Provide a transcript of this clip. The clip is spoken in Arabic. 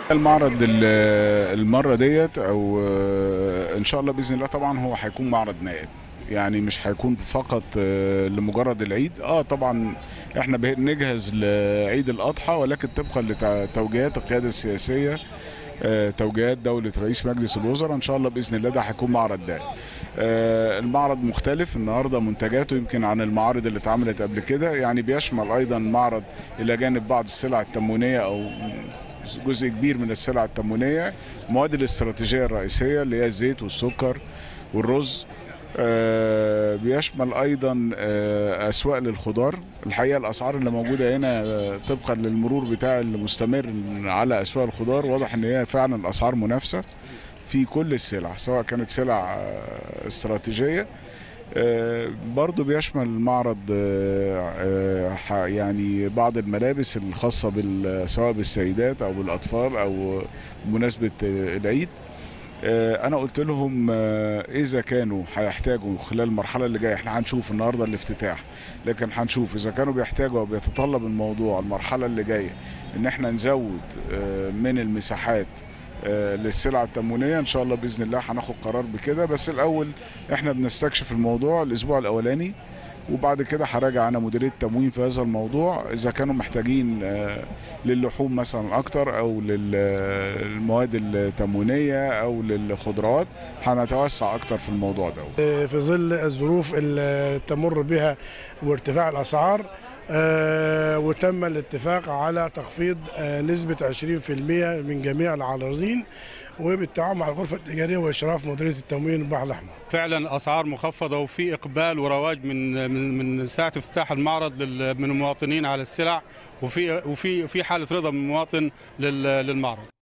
المعرض المرة ديت او ان شاء الله باذن الله طبعا هو هيكون معرض نائب. يعني مش هيكون فقط لمجرد العيد. طبعا احنا بنجهز لعيد الاضحى، ولكن طبقا لتوجيهات القيادة السياسية، توجيهات دولة رئيس مجلس الوزراء، ان شاء الله باذن الله ده هيكون معرض دائم. المعرض مختلف النهارده، منتجاته يمكن عن المعارض اللي اتعملت قبل كده. يعني بيشمل ايضا معرض الى جانب بعض السلع التموينيه او جزء كبير من السلع التموينيه، المواد الاستراتيجيه الرئيسيه اللي هي الزيت والسكر والرز. بيشمل ايضا اسواق للخضار. الحقيقه الاسعار اللي موجوده هنا طبقا للمرور بتاع المستمر على اسواق الخضار، واضح ان هي فعلا الاسعار منافسه في كل السلع، سواء كانت سلع استراتيجيه. برضو بيشمل المعرض يعني بعض الملابس الخاصه سواء بالسيدات او بالاطفال او بمناسبه العيد. انا قلت لهم اذا كانوا هيحتاجوا خلال المرحله اللي جايه، احنا هنشوف النهارده الافتتاح، لكن هنشوف اذا كانوا بيحتاجوا او بيتطلب الموضوع المرحله اللي جايه ان احنا نزود من المساحات للسلع التموينيه. ان شاء الله باذن الله هناخد قرار بكده، بس الاول احنا بنستكشف الموضوع الاسبوع الاولاني، وبعد كده هراجع انا مديريه التموين في هذا الموضوع اذا كانوا محتاجين للحوم مثلا اكتر او للمواد التموينيه او للخضروات، هنتوسع اكتر في الموضوع ده. في ظل الظروف اللي تمر بها وارتفاع الاسعار، وتم الاتفاق على تخفيض نسبة 20% من جميع العارضين، وبالتعاون مع الغرفة التجارية وإشراف مديرية التموين البحر الأحمر. فعلا أسعار مخفضة وفي إقبال ورواج من ساعة افتتاح المعرض من المواطنين على السلع، وفي حالة رضا من المواطن للمعرض.